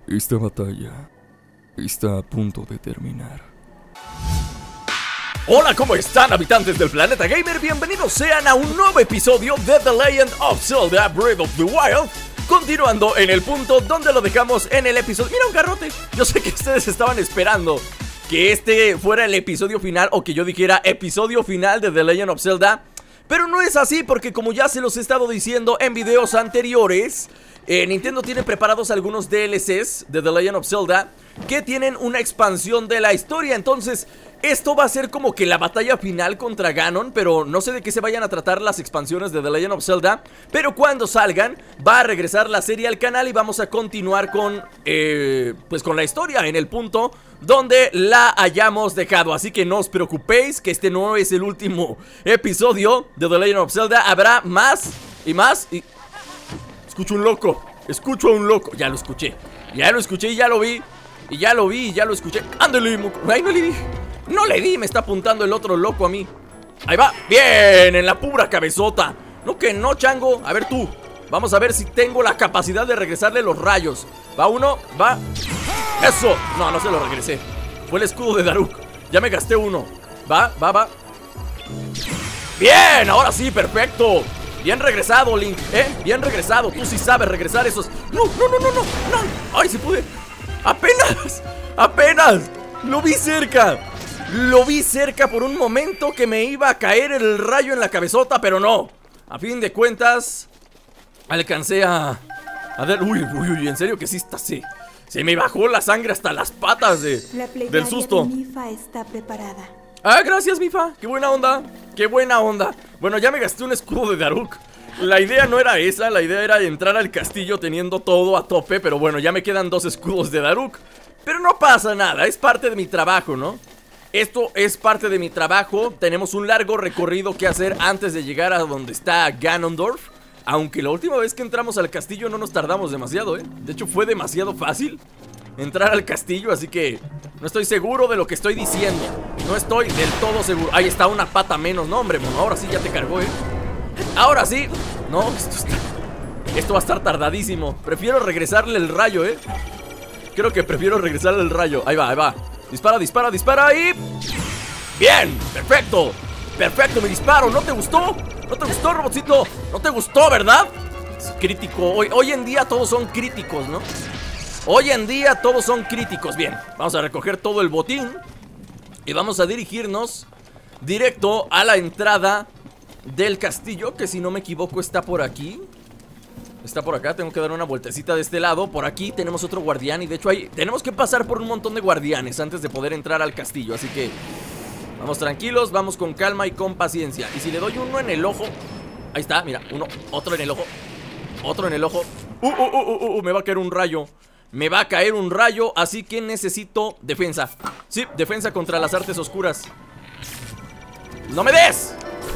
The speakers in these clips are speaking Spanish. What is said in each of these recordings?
Esta batalla está a punto de terminar. Hola, ¿cómo están, habitantes del planeta gamer? Bienvenidos sean a un nuevo episodio de The Legend of Zelda Breath of the Wild. Continuando en el punto donde lo dejamos en el episodio... ¡Mira un garrote! Yo sé que ustedes estaban esperando que este fuera el episodio final, o que yo dijera episodio final de The Legend of Zelda, pero no es así, porque como ya se los he estado diciendo en videos anteriores, Nintendo tiene preparados algunos DLCs de The Legend of Zelda que tienen una expansión de la historia. Entonces esto va a ser como que la batalla final contra Ganon, pero no sé de qué se vayan a tratar las expansiones de The Legend of Zelda. Pero cuando salgan va a regresar la serie al canal y vamos a continuar con, pues con la historia en el punto donde la hayamos dejado. Así que no os preocupéis, que este no es el último episodio de The Legend of Zelda. Habrá más y más y... Escucho un loco, escucho a un loco. Ya lo escuché y ya lo vi. Y ya lo vi y ya lo escuché. ¡Ándale, moco! ¡Ay, no le di! ¡No le di! Me está apuntando el otro loco a mí. ¡Ahí va! ¡Bien! En la pura cabezota. No que no, chango. A ver tú. Vamos a ver si tengo la capacidad de regresarle los rayos. Va uno, va. ¡Eso! No, no se lo regresé. Fue el escudo de Daruk. Ya me gasté uno. Va, va, va. ¡Bien! Ahora sí, perfecto. Bien regresado, Link. Bien regresado. Tú sí sabes regresar esos. ¡No, no, no, no, no! ¡No! ¡Ay, se pude! ¡Apenas! Lo vi cerca. Lo vi cerca por un momento, que me iba a caer el rayo en la cabezota, pero no. A fin de cuentas alcancé a ver. Uy, en serio que sí está así. Se me bajó la sangre hasta las patas del susto. La Mifa está preparada. Ah, gracias, Mifa. Qué buena onda. Qué buena onda. Bueno, ya me gasté un escudo de Daruk. La idea no era esa, la idea era entrar al castillo teniendo todo a tope. Pero bueno, ya me quedan 2 escudos de Daruk. Pero no pasa nada, es parte de mi trabajo, ¿no? Esto es parte de mi trabajo. Tenemos un largo recorrido que hacer antes de llegar a donde está Ganondorf. Aunque la última vez que entramos al castillo no nos tardamos demasiado, ¿eh? De hecho fue demasiado fácil entrar al castillo, así que no estoy seguro de lo que estoy diciendo. No estoy del todo seguro. Ahí está, una pata menos, no hombre, bueno, ahora sí ya te cargó, ¿eh? Ahora sí. No, esto va a estar tardadísimo. Prefiero regresarle el rayo, ¿eh? Creo que prefiero regresarle el rayo. Ahí va, ahí va. Dispara, dispara, dispara y... ¡Bien! ¡Perfecto! ¡Perfecto mi disparo! ¿No te gustó? ¿No te gustó, robotcito? ¿No te gustó, verdad? Es crítico. Hoy en día todos son críticos, ¿no? Hoy en día todos son críticos. Bien, vamos a recoger todo el botín y vamos a dirigirnos directo a la entrada del castillo, que si no me equivoco está por aquí. Está por acá, tengo que dar una vueltecita de este lado. Por aquí tenemos otro guardián y de hecho tenemos que pasar por un montón de guardianes antes de poder entrar al castillo. Así que vamos tranquilos, vamos con calma y con paciencia. Y si le doy uno en el ojo... Ahí está, mira, uno, otro en el ojo. Otro en el ojo. Me va a caer un rayo. Me va a caer un rayo, así que necesito defensa. Sí, defensa contra las artes oscuras. ¡No me des!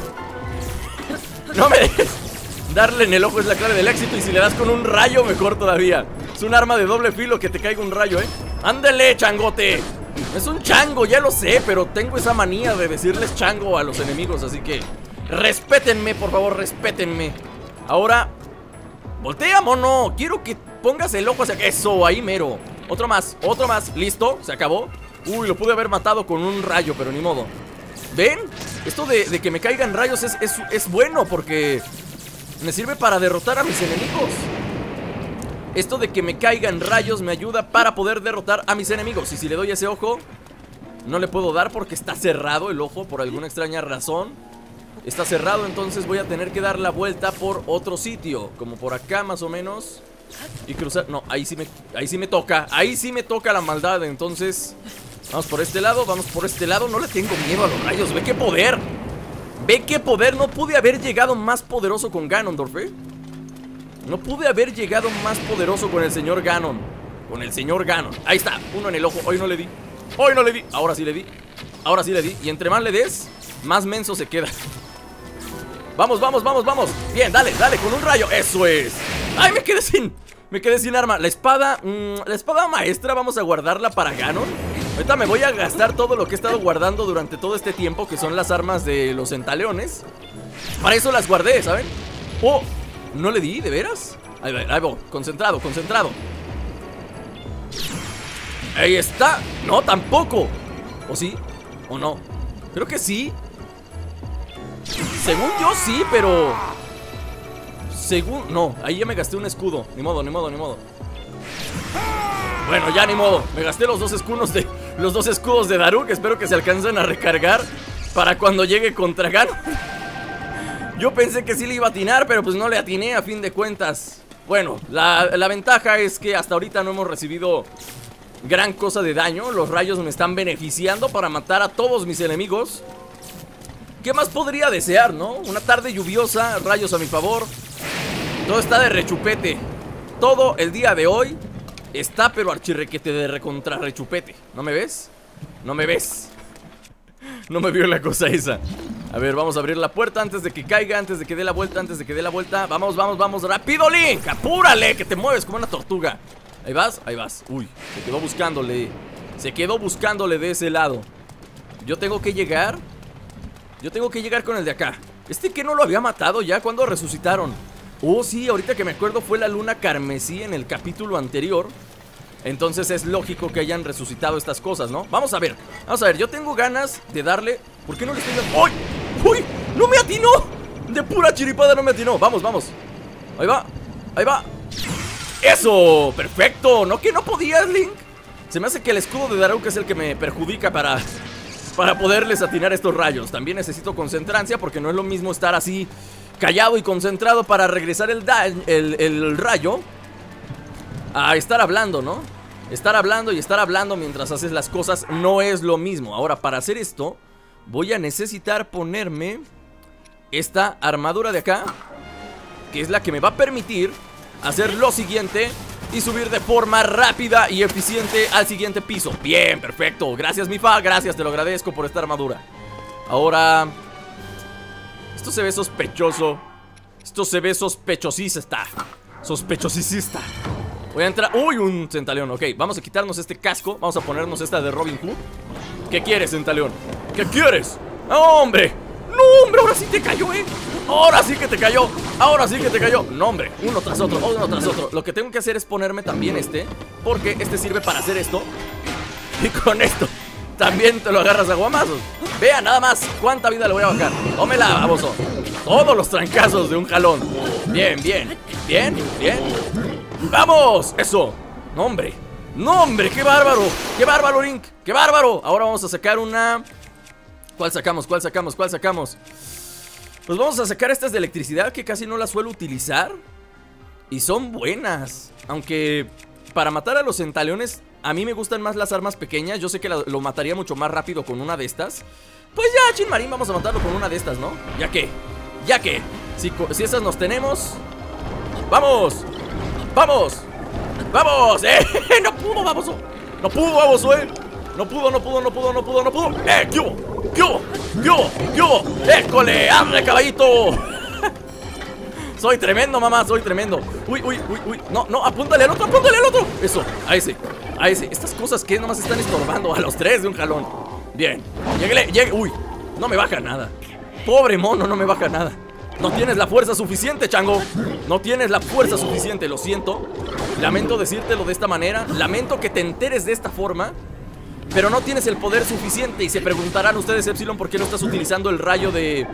¡No me des! Darle en el ojo es la clave del éxito. Y si le das con un rayo, mejor todavía. Es un arma de doble filo que te caiga un rayo, ¿eh? ¡Ándele, changote! Es un chango, ya lo sé, pero tengo esa manía de decirles chango a los enemigos. Así que respétenme, por favor, respétenme. Ahora, voltea, mono. Quiero que pongas el ojo hacia acá. Eso, ahí mero. Otro más, listo, se acabó. Uy, lo pude haber matado con un rayo, pero ni modo. ¿Ven? Esto de que me caigan rayos es bueno, porque me sirve para derrotar a mis enemigos. Esto de que me caigan rayos me ayuda para poder derrotar a mis enemigos. Y si le doy ese ojo, no le puedo dar porque está cerrado el ojo por alguna extraña razón. Está cerrado, entonces voy a tener que dar la vuelta por otro sitio, como por acá más o menos, y cruzar. No, ahí sí me toca. Ahí sí me toca la maldad. Entonces vamos por este lado, vamos por este lado. No le tengo miedo a los rayos, ve qué poder. Ve qué poder, no pude haber llegado más poderoso con Ganondorf, ¿eh? No pude haber llegado más poderoso con el señor Ganon. Con el señor Ganon. Ahí está, uno en el ojo, hoy no le di. Hoy no le di, ahora sí le di. Ahora sí le di, y entre más le des, más menso se queda. Vamos, vamos, vamos, vamos. Bien, dale, dale, con un rayo, eso es. Ay, me quedé sin arma. La espada maestra vamos a guardarla para Ganon. Ahorita me voy a gastar todo lo que he estado guardando durante todo este tiempo, que son las armas de los centaleones. Para eso las guardé, ¿saben? Oh, no le di, ¿de veras? Ahí voy, concentrado, concentrado. Ahí está. No, tampoco. ¿O sí? ¿O no? Creo que sí. Según yo sí, pero... según... no, ahí ya me gasté un escudo. Ni modo, ni modo, ni modo. Bueno, ya ni modo. Me gasté los dos escudos de Daruk. Espero que se alcancen a recargar para cuando llegue contra Ganon. Yo pensé que sí le iba a atinar, pero pues no le atiné a fin de cuentas. Bueno, la ventaja es que hasta ahorita no hemos recibido gran cosa de daño. Los rayos me están beneficiando para matar a todos mis enemigos. ¿Qué más podría desear, no? Una tarde lluviosa, rayos a mi favor. Todo está de rechupete. Todo el día de hoy está pero archirrequete de recontra rechupete. ¿No me ves? ¿No me ves? No me vio la cosa esa. A ver, vamos a abrir la puerta antes de que caiga, antes de que dé la vuelta, antes de que dé la vuelta. Vamos, vamos, vamos, rápido, Link. Apúrale, que te mueves como una tortuga. Ahí vas, ahí vas. Uy, se quedó buscándole. Se quedó buscándole de ese lado. Yo tengo que llegar. Yo tengo que llegar con el de acá. Que no lo había matado ya cuando resucitaron. Oh, sí, ahorita que me acuerdo fue la luna carmesí en el capítulo anterior. Entonces es lógico que hayan resucitado estas cosas, ¿no? Vamos a ver, yo tengo ganas de darle... ¿Por qué no le estoy dando? ¡Uy! ¡Uy! ¡No me atinó! De pura chiripada no me atinó. Vamos, vamos. Ahí va, ahí va. ¡Eso! ¡Perfecto! ¿No que no podías, Link? Se me hace que el escudo de Daruk es el que me perjudica para poderles atinar estos rayos. También necesito concentrancia porque no es lo mismo estar así callado y concentrado para regresar el rayo a estar hablando, ¿no? Estar hablando y estar hablando mientras haces las cosas no es lo mismo. Ahora, para hacer esto voy a necesitar ponerme esta armadura de acá, que es la que me va a permitir hacer lo siguiente y subir de forma rápida y eficiente al siguiente piso. Bien, perfecto. Gracias, Mifa, gracias, te lo agradezco por esta armadura. Ahora, esto se ve sospechoso. Esto se ve sospechosista. Sospechosista. Voy a entrar... ¡Uy! Un Centaleón. Ok, vamos a quitarnos este casco. Vamos a ponernos esta de Robin Hood. ¿Qué quieres, Centaleón? ¿Qué quieres? ¡No, hombre! ¡No, hombre! Ahora sí te cayó, ¿eh? Ahora sí que te cayó. Ahora sí que te cayó. No, hombre. Uno tras otro. Uno tras otro. Lo que tengo que hacer es ponerme también porque este sirve para hacer esto. Y con esto también te lo agarras a guamazos. Vea nada más cuánta vida le voy a bajar. Tómela, baboso. Todos los trancazos de un jalón. Bien, bien. Bien, bien. ¡Vamos! ¡Eso! ¡No, hombre! ¡No, hombre! ¡Qué bárbaro! ¡Qué bárbaro, Link! ¡Qué bárbaro! Ahora vamos a sacar una... ¿Cuál sacamos? ¿Cuál sacamos? ¿Cuál sacamos? Pues vamos a sacar estas de electricidad que casi no las suelo utilizar. Y son buenas. Aunque para matar a los centaleones a mí me gustan más las armas pequeñas. Yo sé que lo mataría mucho más rápido con una de estas. Pues ya, Chinmarín, vamos a matarlo con una de estas, ¿no? ¿Ya qué? ¿Ya qué? Si esas nos tenemos... ¡Vamos! ¡Vamos! ¡Vamos! ¡No pudo, baboso! ¡No pudo, baboso, ¡No pudo, no pudo, no pudo, no pudo, no pudo! ¿Qué hubo? ¿Qué hubo? ¿Qué hubo? ¿Qué hubo? ¡École! ¡Hambre, caballito! Soy tremendo, mamá, soy tremendo. Uy, uy, uy, uy. No, no, apúntale al otro, apúntale al otro. Eso, a ese, a ese. Estas cosas que nomás están estorbando a los tres de un jalón. Bien, lléguele, llegue. Uy, no me baja nada. Pobre mono, no me baja nada. No tienes la fuerza suficiente, chango. No tienes la fuerza suficiente, lo siento. Lamento decírtelo de esta manera. Lamento que te enteres de esta forma, pero no tienes el poder suficiente. Y se preguntarán ustedes, Epsilon, ¿por qué no estás utilizando el rayo de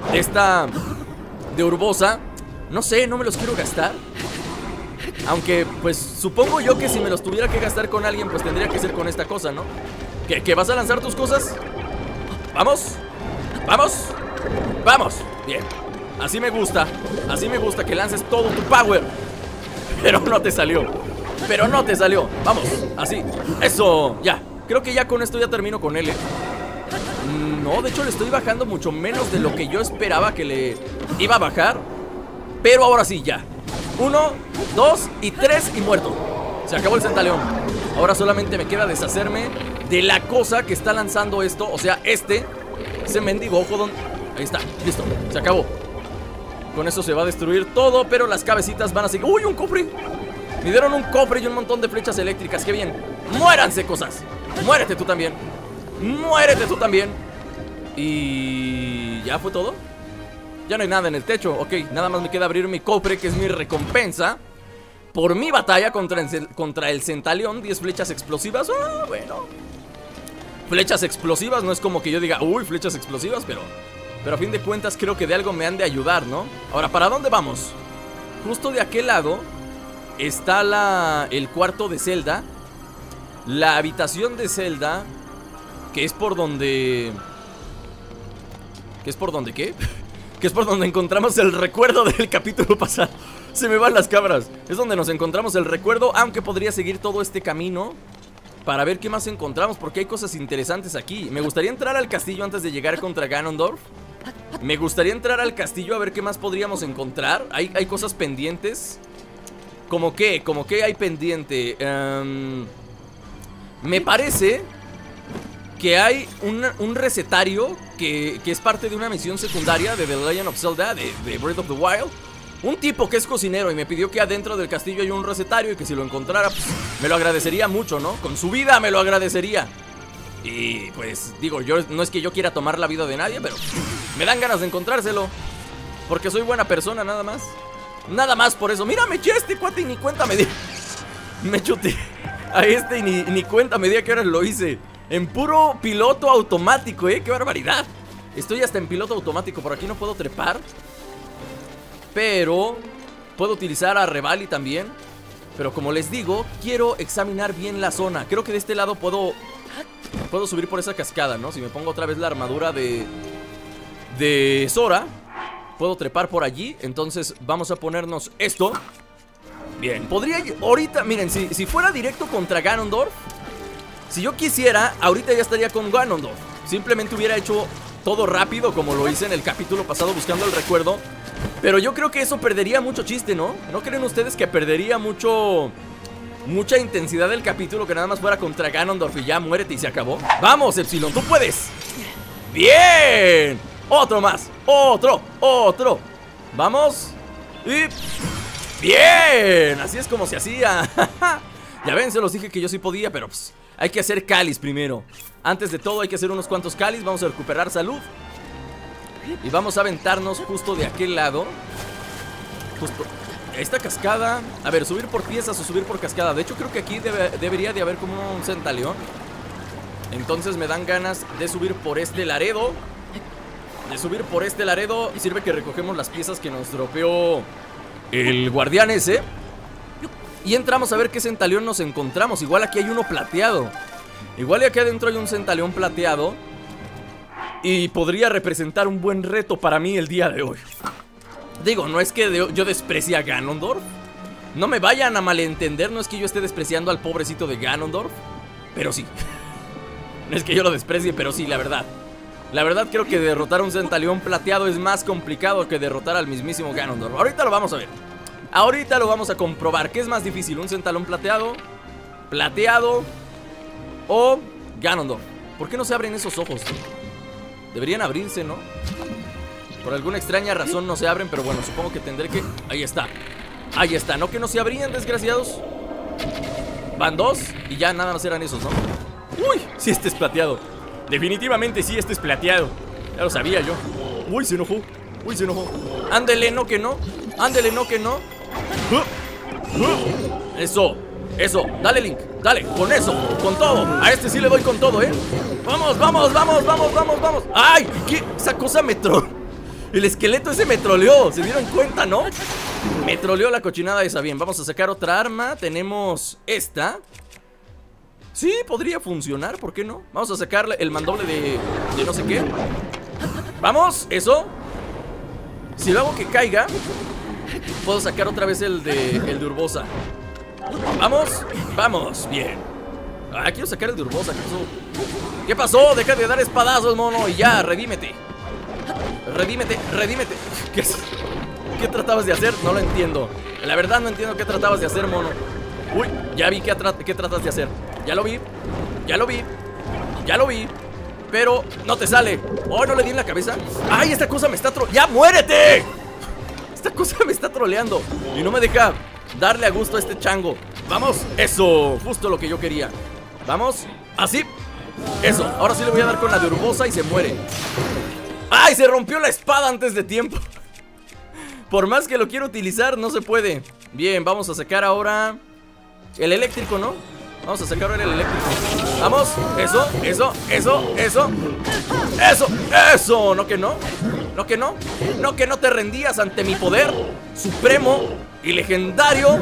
Urbosa? No sé, no me los quiero gastar. Aunque, pues, supongo yo que si me los tuviera que gastar con alguien, pues tendría que ser con esta cosa, ¿no? ¿Que vas a lanzar tus cosas? ¿Vamos? ¿Vamos? ¡Vamos! Bien. Así me gusta que lances todo tu power. Pero no te salió. Pero no te salió. Vamos, así. Eso, ya. Creo que ya con esto ya termino con él, ¿eh? No, de hecho le estoy bajando mucho menos de lo que yo esperaba que le iba a bajar. Pero ahora sí, ya. 1, 2 y 3 y muerto. Se acabó el Centaleón. Ahora solamente me queda deshacerme de la cosa que está lanzando esto. O sea, ese mendigo ojo. Ahí está, listo, se acabó. Con eso se va a destruir todo, pero las cabecitas van a seguir. ¡Uy, un cofre! Me dieron un cofre y un montón de flechas eléctricas. ¡Qué bien! ¡Muéranse, cosas! ¡Muérete tú también! ¡Muérete tú también! Y... ¿ya fue todo? Ya no hay nada en el techo. Ok, nada más me queda abrir mi cofre, que es mi recompensa. por mi batalla contra el Centaleón. 10 flechas explosivas. Bueno, flechas explosivas, no es como que yo diga, uy, flechas explosivas, pero a fin de cuentas creo que de algo me han de ayudar, ¿no? Ahora, ¿para dónde vamos? Justo de aquel lado está el cuarto de Zelda, la habitación de Zelda, que es por donde... ¿Qué es por donde qué? Que es por donde encontramos el recuerdo del capítulo pasado. Se me van las cabras. Es donde nos encontramos el recuerdo, aunque podría seguir todo este camino para ver qué más encontramos, porque hay cosas interesantes aquí. Me gustaría entrar al castillo antes de llegar contra Ganondorf. Me gustaría entrar al castillo a ver qué más podríamos encontrar. Hay cosas pendientes. ¿Cómo qué? ¿Cómo qué hay pendiente? Me parece que hay un recetario que es parte de una misión secundaria de The Legend of Zelda, de Breath of the Wild. Un tipo que es cocinero y me pidió que adentro del castillo hay un recetario y que si lo encontrara, pues, me lo agradecería mucho, ¿no? Con su vida me lo agradecería. Y pues digo, yo no es que yo quiera tomar la vida de nadie, pero me dan ganas de encontrárselo, porque soy buena persona, nada más. Nada más por eso. Mira, me eché a este cuate y ni cuenta me di. Me chuté a este y ni cuenta me di a qué hora lo hice. En puro piloto automático, qué barbaridad. Estoy hasta en piloto automático. Por aquí no puedo trepar, pero puedo utilizar a Revali también. Pero como les digo, quiero examinar bien la zona. Creo que de este lado puedo subir por esa cascada, ¿no? Si me pongo otra vez la armadura de Sora, puedo trepar por allí. Entonces vamos a ponernos esto. Bien, podría ahorita, miren, si fuera directo contra Ganondorf, si yo quisiera, ahorita ya estaría con Ganondorf. Simplemente hubiera hecho todo rápido como lo hice en el capítulo pasado buscando el recuerdo. Pero yo creo que eso perdería mucho chiste, ¿no? ¿No creen ustedes que perdería mucha intensidad del capítulo que nada más fuera contra Ganondorf y ya muérete y se acabó? ¡Vamos, Epsilon! ¡Tú puedes! ¡Bien! ¡Otro más! ¡Otro! ¡Vamos! Y... ¡bien! Así es como se hacía. Ya ven, se los dije que yo sí podía, pero pues, hay que hacer cáliz primero. Antes de todo hay que hacer unos cuantos cáliz. Vamos a recuperar salud y vamos a aventarnos justo de aquel lado. Justo esta cascada. A ver, subir por piezas o subir por cascada. De hecho creo que aquí debería de haber como un Centaleón. Entonces me dan ganas de subir por este laredo. Y sirve que recogemos las piezas que nos dropeó el guardián ese. Y entramos a ver qué Centaleón nos encontramos. Igual aquí hay uno plateado. Igual aquí adentro hay un Centaleón plateado. Y podría representar un buen reto para mí el día de hoy. Digo, no es que yo desprecie a Ganondorf. No me vayan a malentender. No es que yo esté despreciando al pobrecito de Ganondorf, pero sí. No es que yo lo desprecie, pero sí, la verdad. La verdad creo que derrotar a un Centaleón plateado es más complicado que derrotar al mismísimo Ganondorf. Ahorita lo vamos a ver. Ahorita lo vamos a comprobar. ¿Qué es más difícil? ¿Un Centaleón plateado o Ganondorf? ¿Por qué no se abren esos ojos? Deberían abrirse, ¿no? Por alguna extraña razón no se abren, pero bueno, supongo que tendré que... Ahí está. Ahí está, ¿no? Que no se abrían, desgraciados. Van dos y ya nada más eran esos, ¿no? Uy, sí, este es plateado. Definitivamente sí, este es plateado. Ya lo sabía yo. Uy, se enojó. Ándele, no que no. Eso. Dale, Link. Dale, con eso, con todo. A este sí le doy con todo, Vamos. ¡Ay! ¿Qué? Esa cosa me troleó. El esqueleto ese me troleó. ¿Se dieron cuenta, no? Me troleó la cochinada esa. Bien, vamos a sacar otra arma. Tenemos esta. Sí, podría funcionar, ¿por qué no? Vamos a sacarle el mandoble de no sé qué. Vamos, eso. Si lo hago que caiga, puedo sacar otra vez el de Urbosa. Vamos, bien. Quiero sacar el de Urbosa, ¿qué pasó? Deja de dar espadazos, mono, y ya, redímete. ¿Qué tratabas de hacer? No lo entiendo. La verdad no entiendo qué tratabas de hacer, mono. Uy, ya vi qué tratas de hacer. Ya lo vi. Pero no te sale. Oh, no le di en la cabeza. Ay, esta cosa me está ¡ya muérete! Esta cosa me está troleando y no me deja darle a gusto a este chango. Vamos, eso, justo lo que yo quería. Vamos, así. Eso, ahora sí le voy a dar con la de Urbosa y se muere. ¡Ay, se rompió la espada antes de tiempo! Por más que lo quiero utilizar, no se puede. Bien, vamos a sacar ahora el eléctrico, ¿no? Vamos a sacar ahora el eléctrico. Vamos, eso. Eso, no que no. No que no. No que no te rendías ante mi poder supremo y legendario.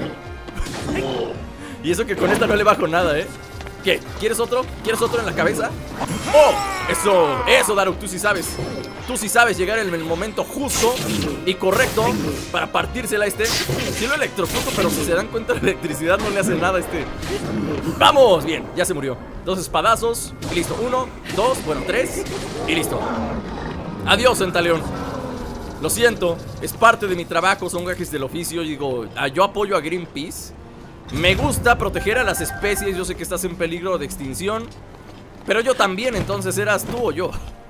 Y eso que con esta no le bajo nada, ¿eh? ¿Qué? ¿Quieres otro? ¿Quieres otro en la cabeza? ¡Oh! Eso, Daruk, tú sí sabes. Tú sí sabes llegar en el momento justo y correcto para partírsela a este. Sí lo electrocuto, pero si se dan cuenta, la electricidad no le hace nada a este. ¡Vamos! Bien, ya se murió. 2 espadazos y listo. 1, 2, bueno, 3 y listo. Adiós, Centaleón. Lo siento, es parte de mi trabajo, son gajes del oficio. Digo, yo apoyo a Greenpeace. Me gusta proteger a las especies. Yo sé que estás en peligro de extinción, pero yo también, entonces eras tú o yo.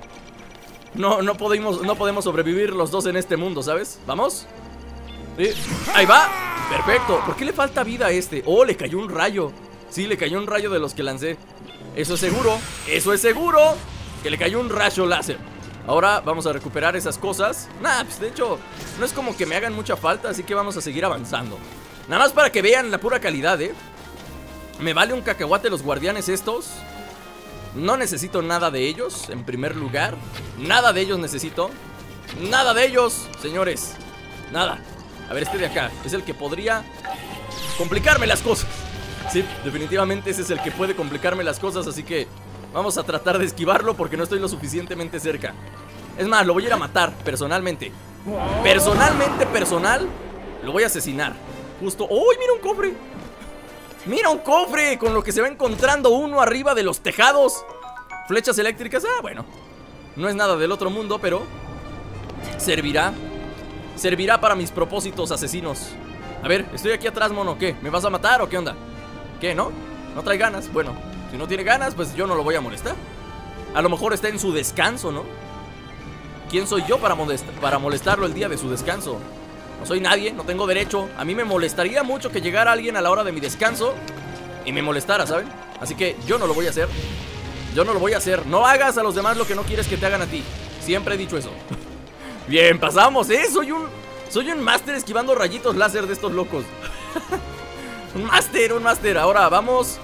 No podemos sobrevivir los dos en este mundo, ¿sabes? ¿Vamos? ¿Sí? Ahí va. Perfecto. ¿Por qué le falta vida a este? Oh, le cayó un rayo. Sí, le cayó un rayo de los que lancé. Eso es seguro. Eso es seguro. Que le cayó un rayo láser. Ahora vamos a recuperar esas cosas. Nah, pues de hecho no es como que me hagan mucha falta, así que vamos a seguir avanzando. Nada más para que vean la pura calidad, ¿eh? Me vale un cacahuate los guardianes estos. No necesito nada de ellos, en primer lugar. Nada de ellos necesito. Nada de ellos, señores. Nada. A ver, este de acá es el que podría complicarme las cosas. Sí, definitivamente ese es el que puede complicarme las cosas, así que vamos a tratar de esquivarlo porque no estoy lo suficientemente cerca. Es más, lo voy a ir a matar, personalmente. Personal, lo voy a asesinar. Justo... ¡Uy, mira un cofre! ¡Mira un cofre! Con lo que se va encontrando uno arriba de los tejados. Flechas eléctricas, bueno. No es nada del otro mundo, pero servirá. Servirá para mis propósitos asesinos. A ver, estoy aquí atrás, mono. ¿Qué? ¿Me vas a matar o qué onda? ¿Qué, no? ¿No trae ganas? Bueno, si no tiene ganas, pues yo no lo voy a molestar. A lo mejor está en su descanso, ¿no? ¿Quién soy yo para molestarlo el día de su descanso? No soy nadie, no tengo derecho. A mí me molestaría mucho que llegara alguien a la hora de mi descanso y me molestara, ¿saben? Así que yo no lo voy a hacer. Yo no lo voy a hacer. No hagas a los demás lo que no quieres que te hagan a ti. Siempre he dicho eso. Bien, pasamos, ¿eh? Soy un máster esquivando rayitos láser de estos locos. Un máster. Ahora vamos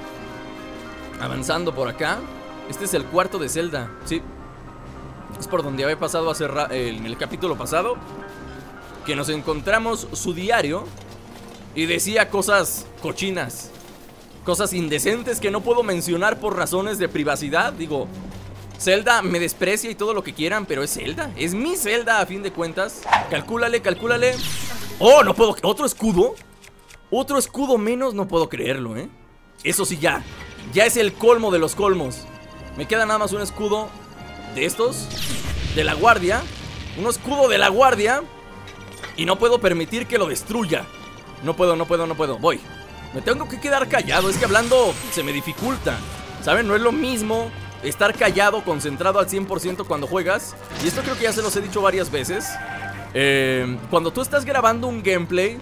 avanzando por acá. Este es el cuarto de Zelda. Sí, es por donde había pasado en el capítulo pasado, que nos encontramos su diario y decía cosas cochinas, cosas indecentes que no puedo mencionar por razones de privacidad. Digo, Zelda me desprecia y todo lo que quieran, pero es Zelda, es mi Zelda a fin de cuentas. Calcúlale. Oh, no puedo. ¿Otro escudo? Otro escudo menos, no puedo creerlo, ¿eh? Eso sí, ya es el colmo de los colmos. Me queda nada más un escudo de estos, de la guardia. Un escudo de la guardia. Y no puedo permitir que lo destruya. No puedo. Voy. Me tengo que quedar callado. Es que hablando se me dificulta, ¿saben? No es lo mismo estar callado, concentrado al 100% cuando juegas. Y esto creo que ya se los he dicho varias veces. Cuando tú estás grabando un gameplay,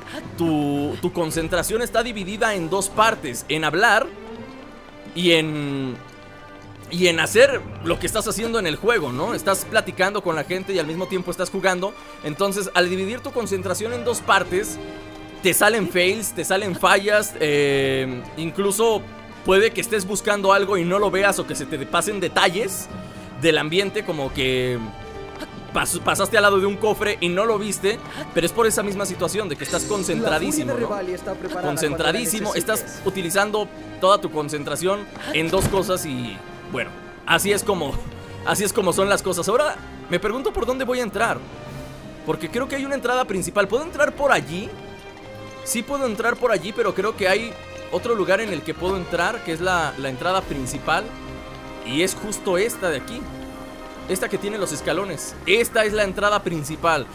tu concentración está dividida en dos partes: en hablar y en hacer lo que estás haciendo en el juego, ¿no? Estás platicando con la gente y al mismo tiempo estás jugando. Entonces, al dividir tu concentración en dos partes, te salen fails, te salen fallas. Incluso puede que estés buscando algo y no lo veas, o que se te pasen detalles del ambiente, como que pasaste al lado de un cofre y no lo viste, pero es por esa misma situación de que estás concentradísimo, ¿no? Concentradísimo, estás utilizando toda tu concentración en dos cosas y... bueno, así es como son las cosas. Ahora me pregunto por dónde voy a entrar, porque creo que hay una entrada principal. ¿Puedo entrar por allí? Sí puedo entrar por allí, pero creo que hay otro lugar en el que puedo entrar, que es la entrada principal. Y es justo esta de aquí, esta que tiene los escalones. Esta es la entrada principal.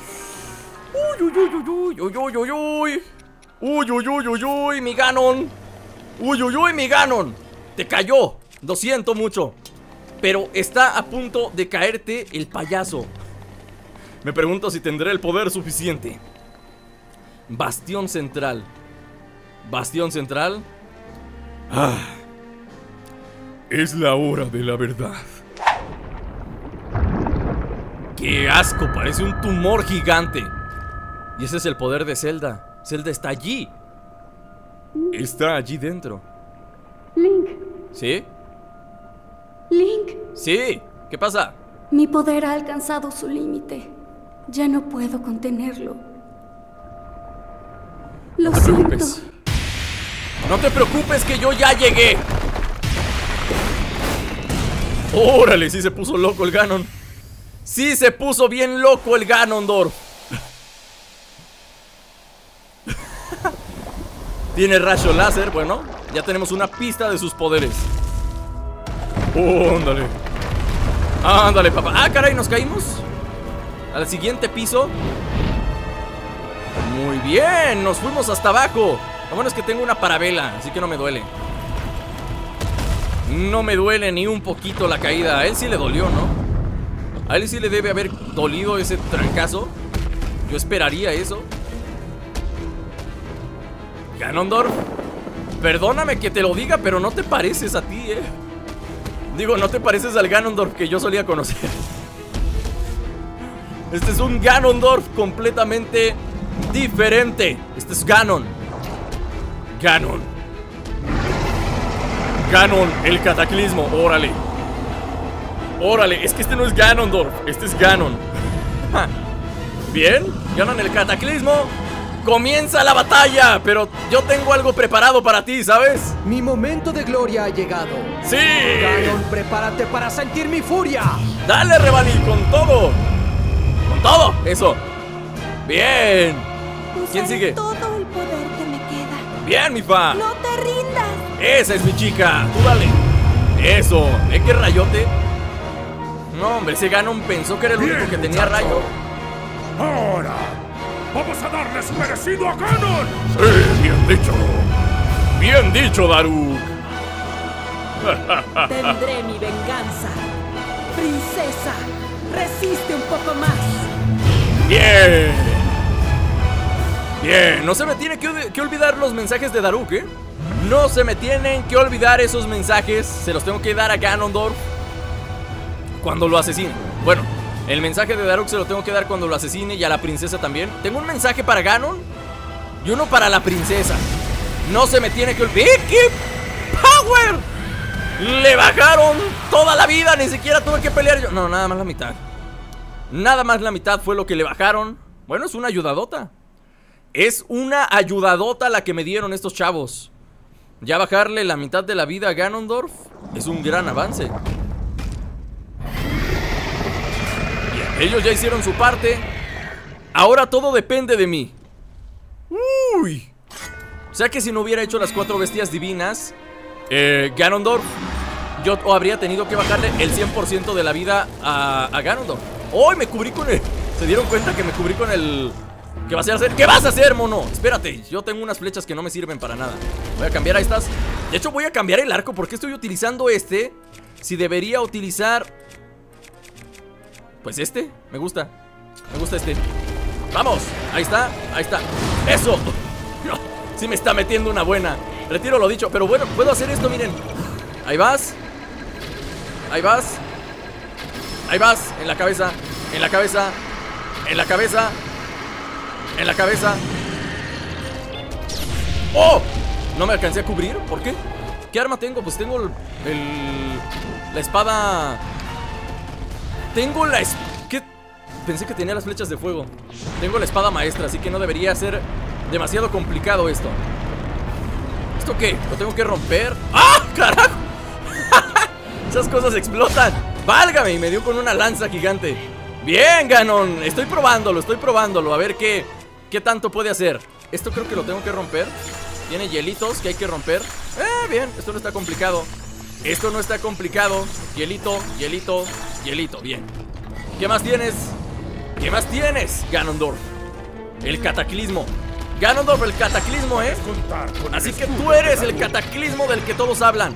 Uy, mi Ganon. Mi Ganon. Te cayó. Lo siento mucho, pero está a punto de caerte el payaso. Me pregunto si tendré el poder suficiente. Bastión central. Es la hora de la verdad. ¡Qué asco! Parece un tumor gigante. Y ese es el poder de Zelda. Zelda está allí. Está allí dentro. Link, ¿Sí? Link, Sí. ¿Qué pasa? mi poder ha alcanzado su límite. Ya no puedo contenerlo. Lo No te siento. preocupes. No te preocupes que yo ya llegué. Órale, sí se puso loco el Ganon. Sí se puso bien loco el Ganondorf. Tiene rayo láser, bueno, ya tenemos una pista de sus poderes. Ándale. Ándale, papá. Ah, caray, nos caímos al siguiente piso. Muy bien, nos fuimos hasta abajo. Lo bueno es que tengo una parabela, así que no me duele. No me duele ni un poquito la caída. A él sí le dolió, ¿no? A él sí le debe haber dolido ese trancazo. Yo esperaría eso. Ganondorf, perdóname que te lo diga, pero no te pareces a ti, Digo, no te pareces al Ganondorf que yo solía conocer. Este es un Ganondorf completamente diferente. Este es Ganon. Ganon. Ganon, el cataclismo. Órale. Órale, es que este no es Ganondorf, este es Ganon. Bien, Ganon el cataclismo. Comienza la batalla, pero yo tengo algo preparado para ti, ¿sabes? Mi momento de gloria ha llegado. ¡Sí! Ganon, prepárate para sentir mi furia. ¡Dale, Revali, con todo! ¡Con todo! Eso. Bien. ¿Quién Usaré sigue? todo el poder que me queda. Bien, mi fa. ¡No te rindas! Esa es mi chica. Tú dale. Eso. ¿Qué rayote? No, hombre, ese Ganon pensó que era el único que tenía rayo. Ahora, vamos a darle su merecido a Ganon. Sí, bien dicho. Bien dicho, Daruk. Tendré mi venganza. Princesa, resiste un poco más. Bien. Bien, no se me tiene que olvidar los mensajes de Daruk, ¿eh? No se me tienen que olvidar esos mensajes. Se los tengo que dar a Ganondorf cuando lo asesine. Bueno, el mensaje de Daruk se lo tengo que dar cuando lo asesine, y a la princesa también. Tengo un mensaje para Ganon y uno para la princesa. No se me tiene que olvidar. ¡Vicky Power! Le bajaron toda la vida, ni siquiera tuve que pelear yo. No, nada más la mitad. Nada más la mitad fue lo que le bajaron. Bueno, es una ayudadota. Es una ayudadota la que me dieron estos chavos. Ya bajarle la mitad de la vida a Ganondorf es un gran avance. Bien, ellos ya hicieron su parte. Ahora todo depende de mí. Uy. O sea que si no hubiera hecho las 4 bestias divinas, Ganondorf, yo habría tenido que bajarle el 100% de la vida a Ganondorf. ¡Oh! Me cubrí con el... ¿Se dieron cuenta que me cubrí con el... ¿Qué vas a hacer? ¿Qué vas a hacer, mono? Espérate, yo tengo unas flechas que no me sirven para nada. Voy a cambiar a estas. De hecho, voy a cambiar el arco. ¿Por qué estoy utilizando este? Si debería utilizar... Pues este, me gusta. Me gusta este. ¡Vamos! Ahí está, ahí está. ¡Eso! Sí me está metiendo una buena. Retiro lo dicho, pero bueno, puedo hacer esto, miren. Ahí vas. Ahí vas. Ahí vas, en la cabeza. En la cabeza. En la cabeza. En la cabeza. ¡Oh! No me alcancé a cubrir, ¿por qué? ¿Qué arma tengo? Pues tengo la espada. Tengo la ¿qué? Pensé que tenía las flechas de fuego. Tengo la espada maestra, así que no debería ser demasiado complicado esto. ¿Esto qué? ¿Lo tengo que romper? ¡Ah! ¡Carajo! Esas cosas explotan. ¡Válgame! Y me dio con una lanza gigante. Bien, Ganon. Estoy probándolo. A ver qué tanto puede hacer. Esto creo que lo tengo que romper. Tiene hielitos que hay que romper. Bien, esto no está complicado. Esto no está complicado. Hielito, hielito, hielito. Bien. ¿Qué más tienes? ¿Qué más tienes, Ganondorf? El cataclismo. Ganondorf, el cataclismo, ¿eh? Así que tú eres el cataclismo del que todos hablan.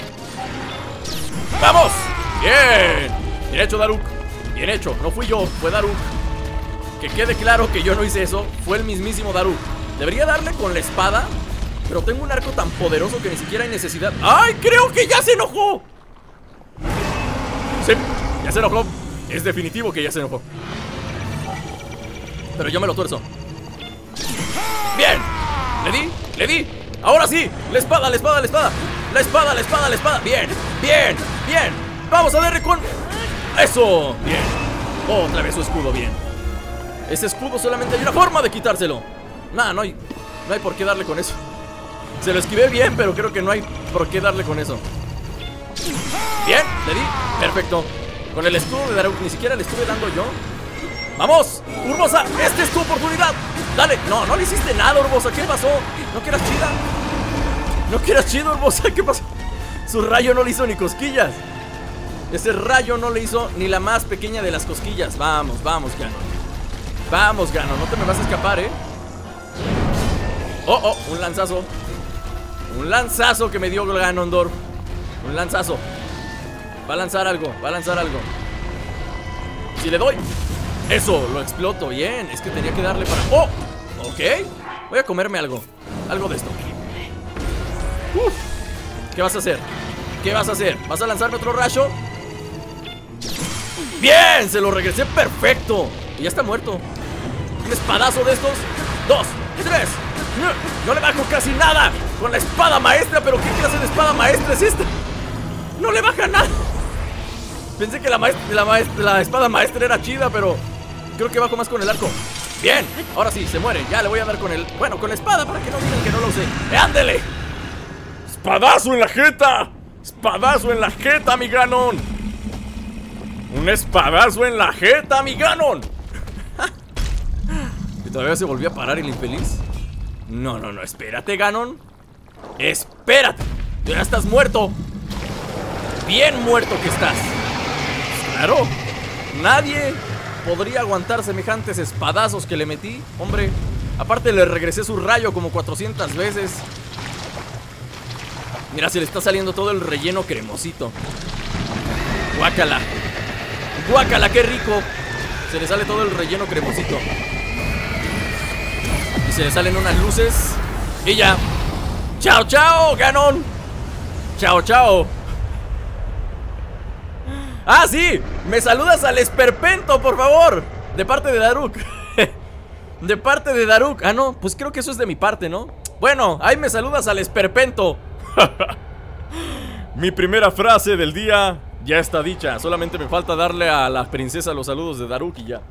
¡Vamos! ¡Bien! Bien hecho, Daruk. Bien hecho, no fui yo, fue Daruk. Que quede claro que yo no hice eso. Fue el mismísimo Daruk. Debería darle con la espada, pero tengo un arco tan poderoso que ni siquiera hay necesidad. ¡Ay! ¡Creo que ya se enojó! Sí, ya se enojó. Es definitivo que ya se enojó. Pero yo me lo tuerzo. Bien. Le di. Ahora sí. La espada. Bien. Vamos a darle con... Eso. Bien. Otra vez su escudo, bien. Ese escudo solamente hay una forma de quitárselo. Nah, no hay por qué darle con eso. Se lo esquivé bien, pero creo que no hay por qué darle con eso. Bien, le di, perfecto. Con el escudo de Daruk, ni siquiera le estuve dando yo. ¡Vamos! ¡Urbosa! ¡Esta es tu oportunidad! ¡Dale! No le hiciste nada, Urbosa, ¿qué pasó? ¿No que eras chida? ¿No que eras chido, Urbosa? ¿Qué pasó? Su rayo no le hizo ni cosquillas. Ese rayo no le hizo ni la más pequeña de las cosquillas. Vamos, Ganon. Vamos, Ganon, no te me vas a escapar, Oh, un lanzazo. Un lanzazo que me dio Ganondorf. Un lanzazo. Va a lanzar algo. Si le doy. Eso, lo exploto, bien. Es que tenía que darle para... ¡Oh! Ok. Voy a comerme algo. Algo de esto. Uf. ¿Qué vas a hacer? ¿Vas a lanzarme otro rayo? ¡Bien! Se lo regresé perfecto. Y ya está muerto. Un espadazo de estos. 2, 3. No le bajo casi nada con la espada maestra. Pero ¿qué clase de espada maestra es esta? No le baja nada. Pensé que la espada maestra era chida, pero creo que bajo más con el arco. Bien, ahora sí, se muere. Ya le voy a dar con el... Bueno, con la espada para que no digan que no lo usé. ¡Ándele! ¡Espadazo en la jeta! ¡Espadazo en la jeta, mi Ganon! ¡Un espadazo en la jeta, mi Ganon! ¿Y todavía se volvió a parar el infeliz? No, espérate, Ganon. ¡Espérate! Ya estás muerto. Bien muerto que estás. Claro, nadie podría aguantar semejantes espadazos que le metí. Hombre, aparte le regresé su rayo como 400 veces. Mira, se le está saliendo todo el relleno cremosito. Guácala. Guácala, qué rico. Se le sale todo el relleno cremosito. Y se le salen unas luces. Y ya. ¡Chao, chao, Ganon! ¡Chao, chao! ¡Ah, sí! ¡Me saludas al Esperpento, por favor! De parte de Daruk. De parte de Daruk. Ah, no, pues creo que eso es de mi parte, ¿no? Bueno, ahí me saludas al Esperpento. Mi primera frase del día ya está dicha. Solamente me falta darle a la princesa los saludos de Daruk y ya.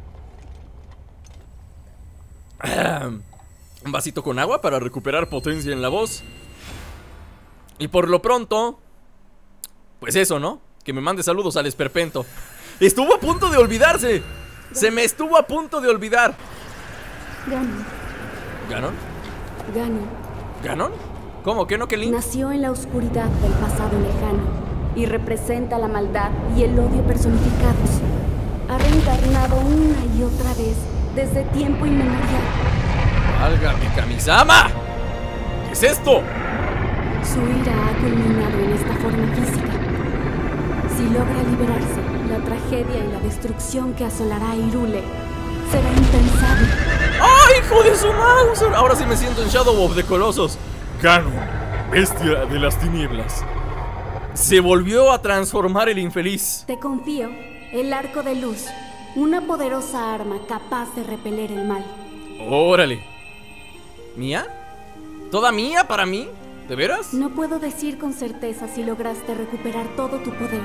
Un vasito con agua para recuperar potencia en la voz. Y por lo pronto, pues eso, ¿no? Que me mande saludos al Esperpento. Estuvo a punto de olvidarse. Se me estuvo a punto de olvidar. Ganon. ¿Ganon? Ganon. ¿Ganon? ¿Cómo? ¿Qué no, que Link? Nació en la oscuridad del pasado lejano y representa la maldad y el odio personificados. Ha reencarnado una y otra vez desde tiempo inmemorial. ¡Válgame, Kamisama! ¿Qué es esto? Su ira ha culminado en esta forma física. Si logra liberarse, la tragedia y la destrucción que asolará a Hyrule será impensable. ¡Ay, hijo de su mouse! Ahora sí me siento en Shadow of the Colossus. Ganon, bestia de las tinieblas. Se volvió a transformar el infeliz. Te confío el arco de luz, una poderosa arma capaz de repeler el mal. Órale. ¿Mía? ¿Toda mía para mí? ¿De veras? No puedo decir con certeza si lograste recuperar todo tu poder,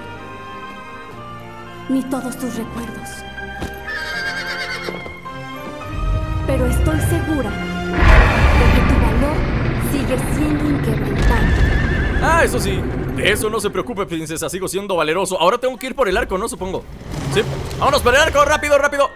ni todos tus recuerdos. Pero estoy segura de que tu valor sigue siendo inquebrantable. Ah, eso sí. De eso no se preocupe, princesa. Sigo siendo valeroso. Ahora tengo que ir por el arco, ¿no? Supongo. Sí. Vámonos por el arco. Rápido, rápido.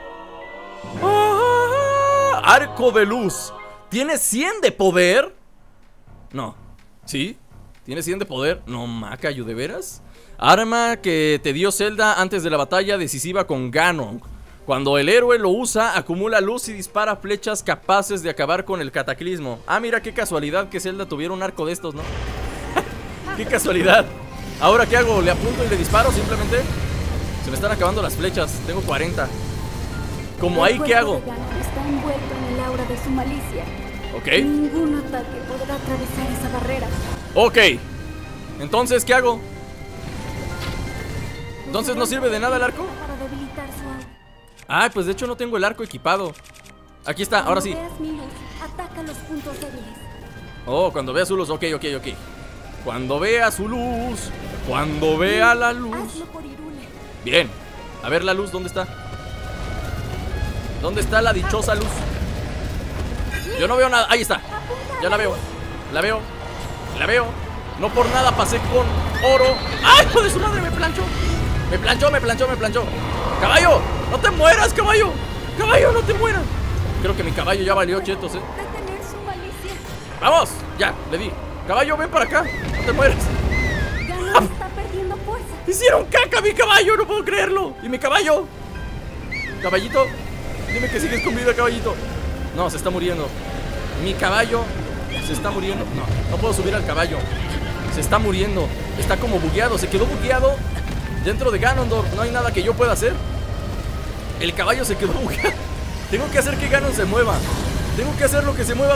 Arco de luz. ¿Tiene 100 de poder? No. ¿Sí? ¿Tiene 100 de poder? No, Macayo, ¿de veras? Arma que te dio Zelda antes de la batalla decisiva con Ganon. Cuando el héroe lo usa, acumula luz y dispara flechas capaces de acabar con el cataclismo. Ah, mira qué casualidad que Zelda tuviera un arco de estos, ¿no? Qué casualidad. ¿Ahora qué hago? ¿Le apunto y le disparo simplemente? Se me están acabando las flechas. Tengo 40. ¿Cómo ahí qué hago? Está envuelto en el aura de su malicia. Ok. Ningún ataque podrá atravesar esa barrera. Ok. Entonces, ¿qué hago? Entonces no sirve de nada el arco. Para debilitar su aura. Ah, pues de hecho no tengo el arco equipado. Aquí está, ahora sí. Cuando veas mi luz, ataca los puntos débiles. Oh, cuando vea su luz, ok. Cuando vea su luz, cuando vea la luz. Hazlo por Hyrule. Bien, a ver la luz, ¿dónde está? ¿Dónde está la dichosa luz? Yo no veo nada, ahí está. Ya la veo, la veo. No por nada pasé con oro. ¡Ay, hijo de su madre! Me planchó. ¡Caballo! ¡No te mueras, caballo! ¡Caballo, no te mueras! Creo que mi caballo ya valió chetos, Detener su malicia. ¡Vamos! Ya, le di. Caballo, ven para acá. No te mueras. Ganon está perdiendo fuerza. ¡Hicieron caca a mi caballo! ¡No puedo creerlo! ¿Y mi caballo? Caballito, dime que sigues con vida, caballito. No, se está muriendo. Mi caballo se está muriendo. No puedo subir al caballo. Se está muriendo. Está como bugueado. Se quedó bugueado dentro de Ganondorf. No hay nada que yo pueda hacer. El caballo se quedó bugueado. Tengo que hacer que Ganon se mueva. Tengo que hacer lo que se mueva.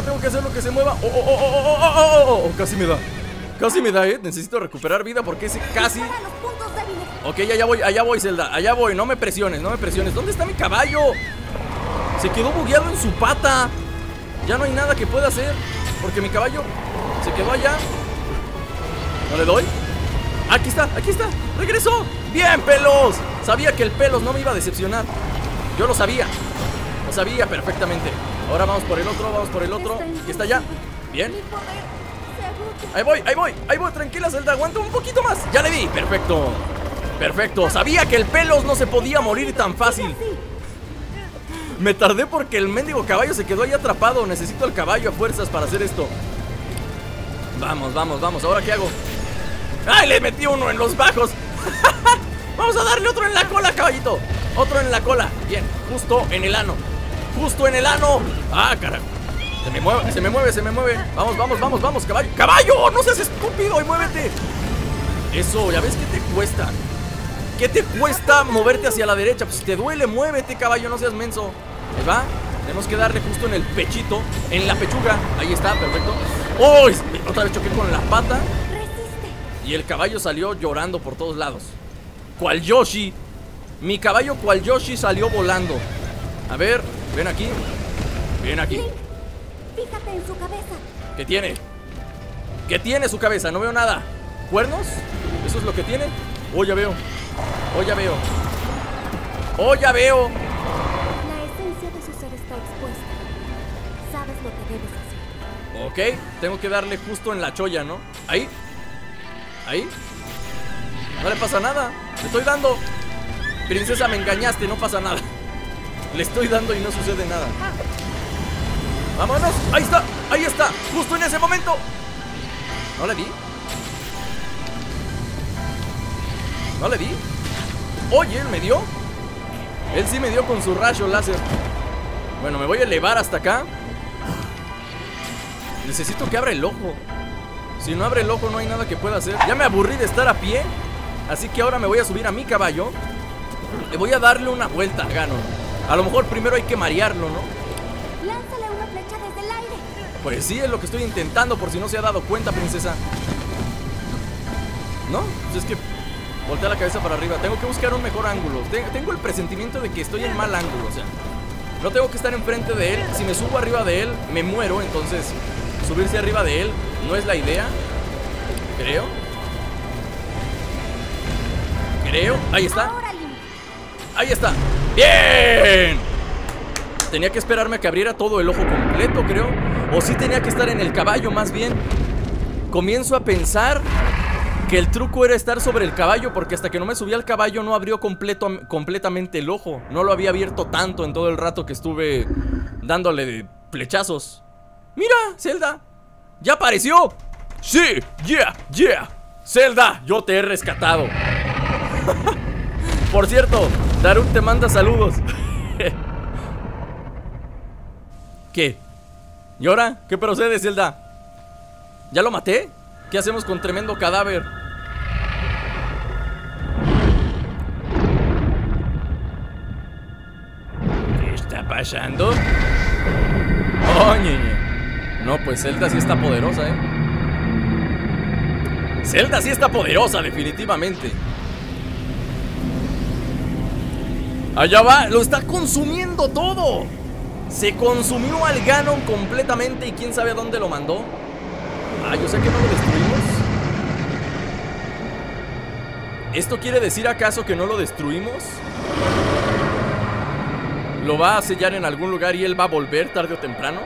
Oh, casi me da, Necesito recuperar vida porque ese casi. Dispara los puntos débiles. Ok, allá voy, Zelda. Allá voy, no me presiones. ¿Dónde está mi caballo? Se quedó bugueado en su pata. Ya no hay nada que pueda hacer porque mi caballo se quedó allá. ¿No le doy? Aquí está, regresó. Bien, Pelos. Sabía que el Pelos no me iba a decepcionar. Yo lo sabía perfectamente. Ahora vamos por el otro, que está allá. Bien. Mi poder se agota. Ahí voy, tranquila, Zelda, aguanta un poquito más. Ya le di, perfecto. Sabía que el Pelos no se podía morir tan fácil. Me tardé porque el mendigo caballo se quedó ahí atrapado. Necesito el caballo a fuerzas para hacer esto. Vamos, ¿ahora qué hago? ¡Ay, le metí uno en los bajos! Vamos a darle otro en la cola, caballito. Otro en la cola, bien, justo en el ano. ¡Ah, carajo! Se me mueve. Vamos, caballo. ¡Caballo! ¡No seas estúpido y muévete! Eso, ya ves que te cuesta. ¿Qué te cuesta moverte hacia la derecha? Pues si te duele, muévete, caballo, no seas menso. Ahí va. Tenemos que darle justo en el pechito, en la pechuga. Ahí está, perfecto. ¡Oh! Otra vez choqué con la pata. Resiste. Y el caballo salió llorando por todos lados. ¿Cuál Yoshi? Mi caballo, cual Yoshi, salió volando. A ver, ven aquí. Link, fíjate en su cabeza. ¿Qué tiene? ¿Qué tiene su cabeza? No veo nada. ¿Cuernos? ¿Eso es lo que tiene? Oh, ya veo. La esencia de su ser está expuesta. Sabes lo que debes hacer. Ok, tengo que darle justo en la cholla, ¿no? Ahí. No le pasa nada. Le estoy dando. Princesa, me engañaste, no pasa nada. Le estoy dando y no sucede nada. ¡Vámonos! Ahí está, justo en ese momento. ¿No le di? Oye, él me dio. Él sí me dio con su rayo láser. Bueno, me voy a elevar hasta acá. Necesito que abra el ojo. Si no abre el ojo no hay nada que pueda hacer. Ya me aburrí de estar a pie. Así que ahora me voy a subir a mi caballo. Le voy a darle una vuelta a Ganon. A lo mejor primero hay que marearlo, ¿no? Lánzale una flecha desde el aire. Pues sí, es lo que estoy intentando, por si no se ha dado cuenta, princesa. ¿No? Pues es que voltea la cabeza para arriba. Tengo que buscar un mejor ángulo. Tengo el presentimiento de que estoy en mal ángulo, o sea, no tengo que estar enfrente de él. Si me subo arriba de él, me muero. Entonces, subirse arriba de él no es la idea. Creo. Ahí está. Ahora, Link. Ahí está. ¡Bien! Tenía que esperarme a que abriera todo el ojo completo, creo. O sí tenía que estar en el caballo, más bien. Comienzo a pensar que el truco era estar sobre el caballo, porque hasta que no me subí al caballo no abrió completamente el ojo. No lo había abierto tanto en todo el rato que estuve dándole de flechazos. ¡Mira, Zelda! ¡Ya apareció! ¡Sí! ¡Yeah! Zelda, yo te he rescatado. Por cierto, Daruk te manda saludos. ¿Qué? ¿Y ahora? ¿Qué procede, Zelda? ¿Ya lo maté? ¿Qué hacemos con tremendo cadáver? ¿Qué está pasando? ¡Oh, ñeñe! No, pues Zelda sí está poderosa, Zelda sí está poderosa, definitivamente. Allá va, lo está consumiendo todo. Se consumió al Ganon completamente y quién sabe a dónde lo mandó. Ay, o sea que no lo destruimos. ¿Esto quiere decir acaso que no lo destruimos? ¿Lo va a sellar en algún lugar y él va a volver tarde o temprano?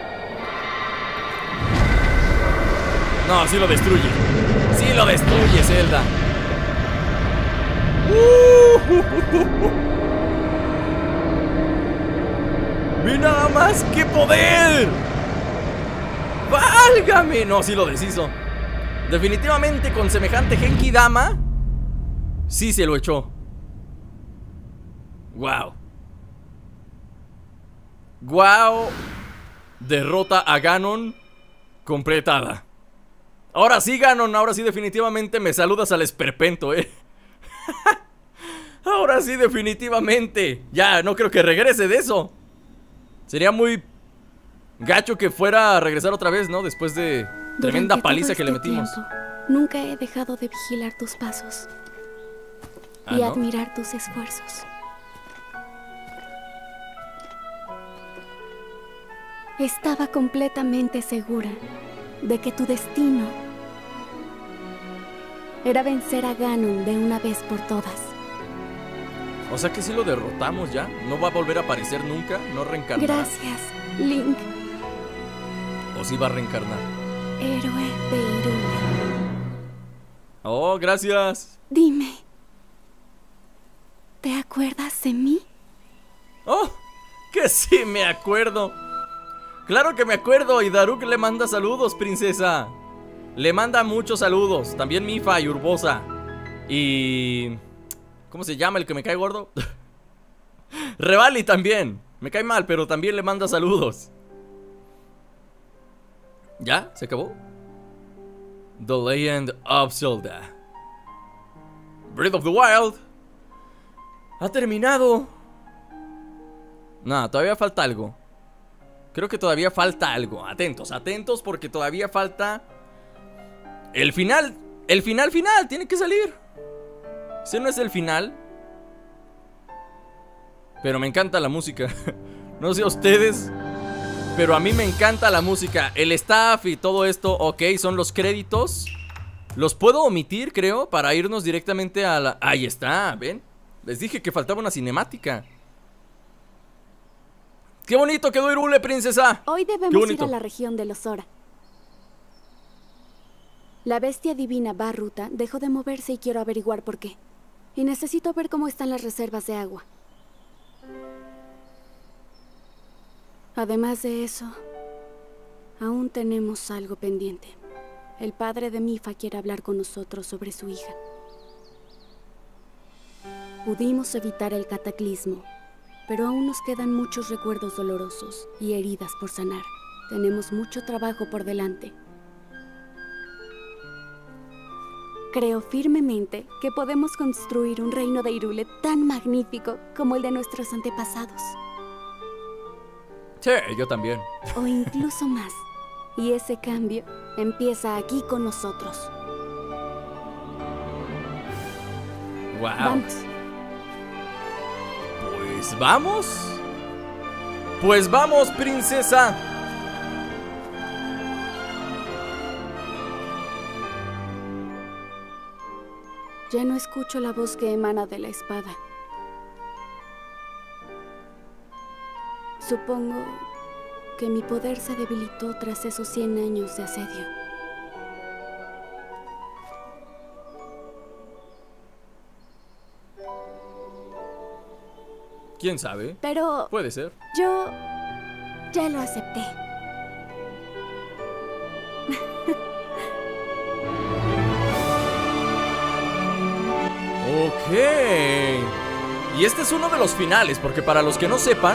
No, sí lo destruye. Sí lo destruye, Zelda. ¡Ve nada más! ¡Qué poder! ¡Válgame! No, sí lo deshizo. Definitivamente con semejante Genki Dama sí se lo echó. ¡Wow! ¡Wow! Derrota a Ganon completada. Ahora sí, Ganon, ahora sí definitivamente me saludas al esperpento, Ahora sí definitivamente. Ya, no creo que regrese de eso. Sería muy gacho que fuera a regresar otra vez, ¿no? Después de tremenda paliza que le metimos. Nunca he dejado de vigilar tus pasos y ¿no? admirar tus esfuerzos. Estaba completamente segura de que tu destino era vencer a Ganon de una vez por todas. O sea que si lo derrotamos ya. No va a volver a aparecer nunca. No reencarnará. Gracias, Link, O sí va a reencarnar. héroe de Hyrule. Oh, gracias. Dime, ¿te acuerdas de mí? Oh, que sí me acuerdo. Claro que me acuerdo. Y Daruk le manda saludos, princesa. Le manda muchos saludos. También Mifa y Urbosa. Y... ¿cómo se llama el que me cae gordo? Revali también. Me cae mal, pero también le manda saludos. ¿Ya? ¿Se acabó? The Legend of Zelda Breath of the Wild ha terminado. No, todavía falta algo. Creo que todavía falta algo. Atentos, atentos, porque todavía falta el final. El final tiene que salir. Ese no es el final. Pero me encanta la música. No sé a ustedes, pero a mí me encanta la música. El staff y todo esto, ok, son los créditos. Los puedo omitir, creo, para irnos directamente a la... Ahí está, ¿ven? Les dije que faltaba una cinemática. ¡Qué bonito quedó Hyrule, princesa! Hoy debemos ir a la región de los Zora. La bestia divina Barruta dejó de moverse y quiero averiguar por qué. Y necesito ver cómo están las reservas de agua. Además de eso, aún tenemos algo pendiente. El padre de Mifa quiere hablar con nosotros sobre su hija. Pudimos evitar el cataclismo, pero aún nos quedan muchos recuerdos dolorosos y heridas por sanar. Tenemos mucho trabajo por delante. Creo firmemente que podemos construir un reino de Hyrule tan magnífico como el de nuestros antepasados. Sí, yo también. O incluso más. Y ese cambio empieza aquí con nosotros. Wow. Vamos. Pues vamos. Pues vamos, princesa. Ya no escucho la voz que emana de la espada. Supongo que mi poder se debilitó tras esos 100 años de asedio. ¿Quién sabe? Pero Puede ser. yo ya lo acepté. Ok. Y este es uno de los finales, porque para los que no sepan,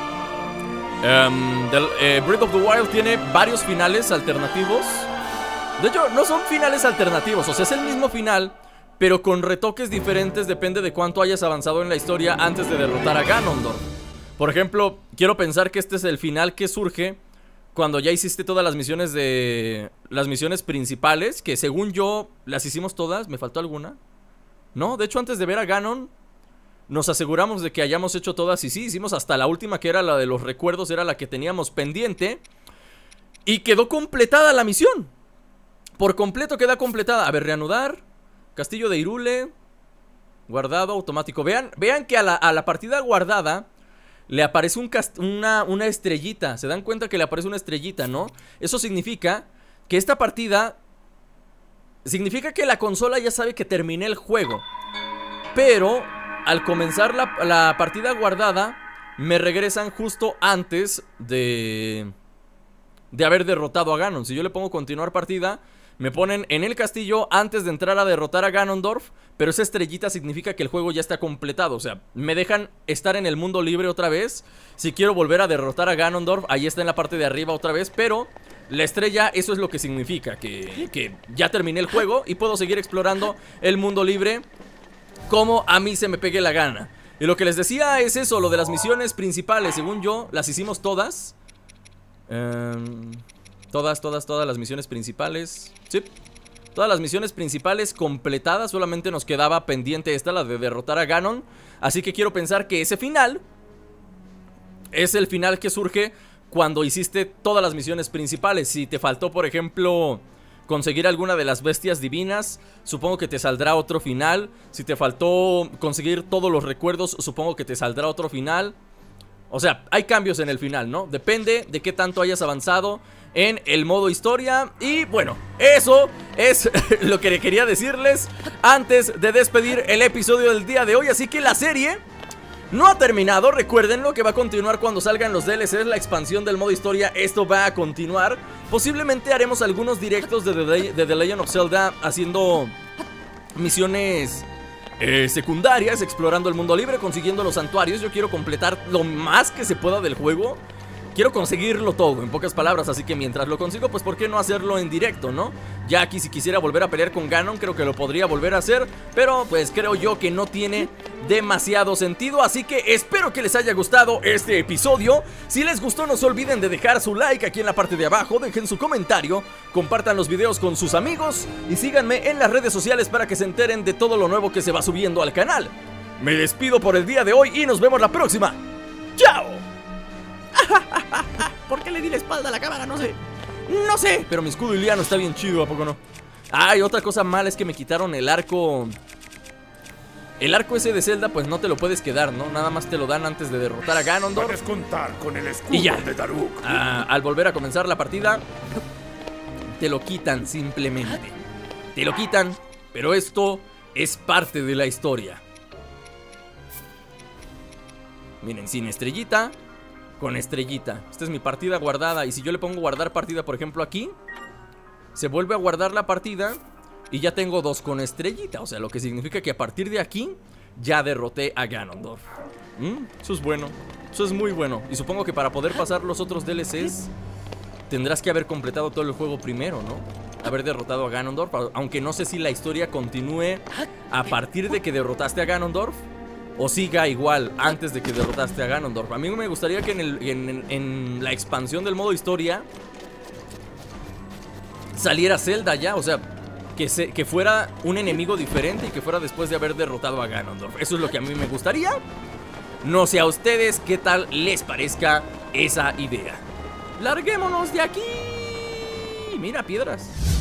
Breath of the Wild tiene varios finales alternativos. De hecho, no son finales alternativos, o sea, es el mismo final, pero con retoques diferentes, depende de cuánto hayas avanzado en la historia antes de derrotar a Ganondorf. Por ejemplo, quiero pensar que este es el final que surge cuando ya hiciste todas las misiones las misiones principales, que según yo las hicimos todas. ¿Me faltó alguna? No, de hecho antes de ver a Ganon nos aseguramos de que hayamos hecho todas. Y sí, hicimos hasta la última, que era la de los recuerdos. Era la que teníamos pendiente. Y quedó completada la misión. Por completo queda completada. A ver, reanudar. Castillo de Hyrule. Guardado automático. Vean que a la partida guardada le aparece una estrellita. ¿Se dan cuenta que le aparece una estrellita, no? Eso significa que esta partida... significa que la consola ya sabe que terminé el juego. Pero al comenzar la partida guardada, me regresan justo antes de haber derrotado a Ganon. Si yo le pongo continuar partida, me ponen en el castillo antes de entrar a derrotar a Ganondorf. Pero esa estrellita significa que el juego ya está completado. O sea, me dejan estar en el mundo libre otra vez. Si quiero volver a derrotar a Ganondorf, ahí está en la parte de arriba otra vez. Pero la estrella, eso es lo que significa, que ya terminé el juego y puedo seguir explorando el mundo libre como a mí se me pegue la gana. Y lo que les decía es eso, lo de las misiones principales. Según yo, las hicimos todas. Todas las misiones principales. Sí, todas las misiones principales completadas. Solamente nos quedaba pendiente esta, la de derrotar a Ganon. Así que quiero pensar que ese final es el final que surge cuando hiciste todas las misiones principales. Si te faltó, por ejemplo, conseguir alguna de las bestias divinas, supongo que te saldrá otro final. Si te faltó conseguir todos los recuerdos, supongo que te saldrá otro final. O sea, hay cambios en el final, ¿no? Depende de qué tanto hayas avanzado en el modo historia. Y bueno, eso es lo que quería decirles antes de despedir el episodio del día de hoy. Así que la serie no ha terminado, recuérdenlo, que va a continuar cuando salgan los DLCs, la expansión del modo historia. Esto va a continuar. Posiblemente haremos algunos directos de The Legend of Zelda haciendo misiones secundarias, explorando el mundo libre, consiguiendo los santuarios. Yo quiero completar lo más que se pueda del juego. Quiero conseguirlo todo, en pocas palabras. Así que mientras lo consigo, pues ¿por qué no hacerlo en directo, no? Ya aquí si quisiera volver a pelear con Ganon, creo que lo podría volver a hacer, pero pues creo yo que no tiene demasiado sentido. Así que espero que les haya gustado este episodio. Si les gustó, no se olviden de dejar su like aquí en la parte de abajo. Dejen su comentario, compartan los videos con sus amigos y síganme en las redes sociales para que se enteren de todo lo nuevo que se va subiendo al canal. Me despido por el día de hoy y nos vemos la próxima. ¡Chao! ¿Por qué le di la espalda a la cámara? No sé. No sé. Pero mi escudo iliano está bien chido, ¿a poco no? Ah, y otra cosa mala es que me quitaron el arco. El arco ese de Zelda, pues no te lo puedes quedar, ¿no? Nada más te lo dan antes de derrotar a Ganondorf. Puedes contar con el escudo y ya. de Daruk. Al volver a comenzar la partida, te lo quitan simplemente. Te lo quitan, pero esto es parte de la historia. Miren, sin estrellita, con estrellita. Esta es mi partida guardada. Y si yo le pongo guardar partida, por ejemplo, aquí, se vuelve a guardar la partida y ya tengo 2 con estrellita. O sea, lo que significa que a partir de aquí ya derroté a Ganondorf. Eso es bueno. Eso es muy bueno. Y supongo que para poder pasar los otros DLCs tendrás que haber completado todo el juego primero, ¿no? Haber derrotado a Ganondorf. Aunque no sé si la historia continúe a partir de que derrotaste a Ganondorf o siga igual antes de que derrotaste a Ganondorf. A mí me gustaría que en la expansión del modo historia saliera Zelda ya. O sea, que fuera un enemigo diferente y que fuera después de haber derrotado a Ganondorf. Eso es lo que a mí me gustaría. No sé a ustedes qué tal les parezca esa idea. ¡Larguémonos de aquí! Mira, piedras.